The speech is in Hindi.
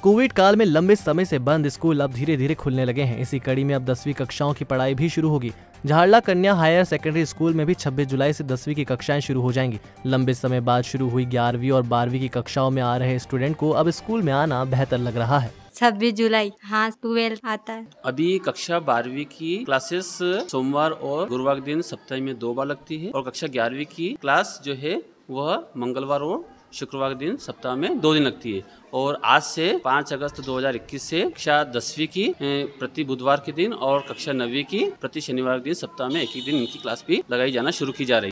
कोविड काल में लंबे समय से बंद स्कूल अब धीरे धीरे खुलने लगे हैं। इसी कड़ी में अब 10वीं कक्षाओं की पढ़ाई भी शुरू होगी। झाड़ला कन्या हायर सेकेंडरी स्कूल में भी 26 जुलाई से 10वीं की कक्षाएं शुरू हो जाएंगी। लंबे समय बाद शुरू हुई 11वीं और 12वीं की कक्षाओं में आ रहे स्टूडेंट को अब स्कूल में आना बेहतर लग रहा है। 26 जुलाई, हाँ 12 आता है। अभी कक्षा 12वीं की क्लासेस सोमवार और गुरुवार दिन सप्ताह में 2 बार लगती है और कक्षा 11वीं की क्लास जो है वह मंगलवार और शुक्रवार दिन सप्ताह में 2 दिन लगती है। और आज से 5 अगस्त 2021 से कक्षा 10वीं की प्रति बुधवार के दिन और कक्षा 9वीं की प्रति शनिवार के दिन सप्ताह में एक दिन इनकी क्लास भी लगाई जाना शुरू की जा रही है।